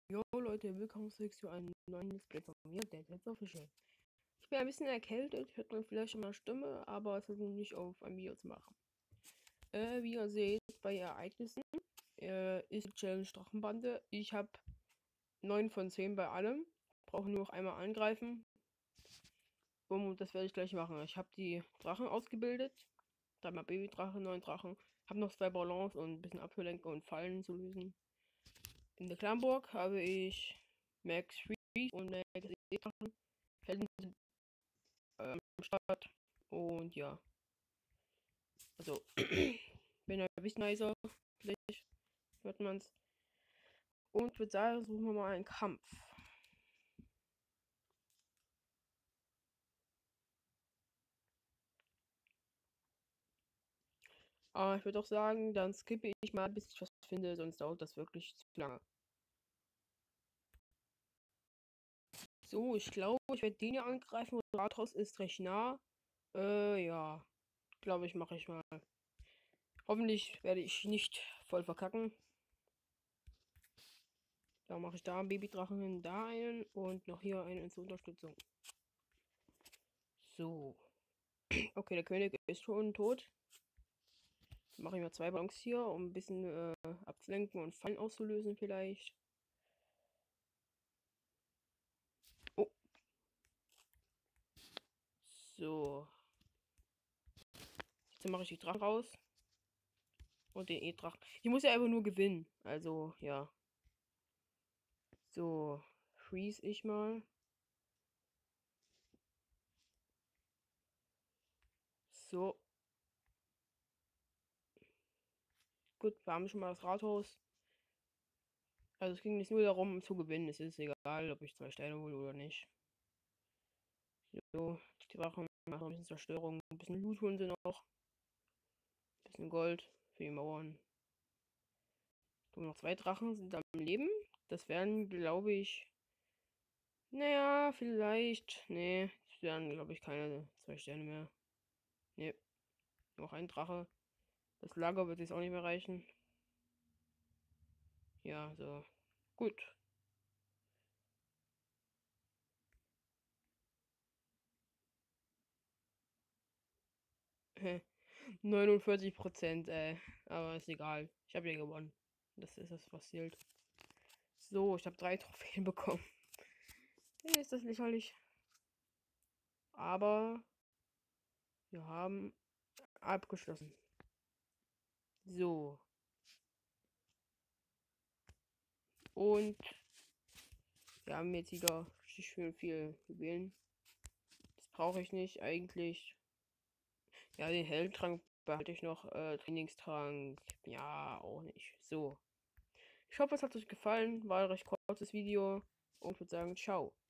Jo Leute, willkommen zurück zu einem neuen Let's Play von mir, der Let's Official. Ich bin ein bisschen erkältet, hört man vielleicht schon mal Stimme, aber es wird nicht auf ein Video zu machen. Wie ihr seht, bei Ereignissen ist die Challenge Drachenbande. Ich habe 9 von 10 bei allem. Brauche nur noch einmal angreifen. Das werde ich gleich machen. Ich habe die Drachen ausgebildet. 3-mal Babydrache, 9 Drachen. Habe noch 2 Ballons und ein bisschen Abführlenker und Fallen zu lösen. In der Clanburg habe ich Max Freeze und Max E-Drachen. Helden sind am Start. Und ja. Also, bin ein bisschen nicer. Vielleicht hört man's. Und würde sagen, suchen wir mal einen Kampf. Aber ich würde auch sagen, dann skippe ich mal, bis ich was finde, sonst dauert das wirklich zu lange. So, ich glaube, ich werde den hier angreifen. Rathaus ist recht nah. Ja. Glaube ich, mache ich mal. Hoffentlich werde ich nicht voll verkacken. Da mache ich da einen Babydrachen hin, da einen und noch hier einen zur Unterstützung. So. Okay, der König ist schon tot. Mache ich mal 2 Ballons hier, um ein bisschen abzulenken und Fallen auszulösen vielleicht. Oh. So. Jetzt mache ich die Drachen raus. Und den E-Drachen. Ich muss ja einfach nur gewinnen. Also, ja. So. Freeze ich mal. So. Gut, wir haben schon mal das Rathaus. Also es ging nicht nur darum zu gewinnen. Es ist egal, ob ich 2 Steine hole oder nicht. So, die Drachen machen ein bisschen Zerstörung. Ein bisschen Loot holen sie noch. Ein bisschen Gold für die Mauern. So, noch 2 Drachen sind am Leben. Das wären, glaube ich. Naja, vielleicht. Nee, das wären, glaube ich, keine 2 Sterne mehr. Nee. Noch ein Drache. Das Lager wird jetzt auch nicht mehr reichen. Ja, so. Gut. Hä. 49%, aber ist egal. Ich habe ja gewonnen. Das ist das, was zählt. So, ich habe 3 Trophäen bekommen. Ist das lächerlich? Aber wir haben abgeschlossen. So. Und wir haben jetzt wieder schön viel Juwelen. Das brauche ich nicht eigentlich. Ja, den Heldentrank behalte ich noch. Trainingstrank. Ja, auch nicht. So. Ich hoffe, es hat euch gefallen. War ein recht kurzes Video. Und würde sagen, ciao.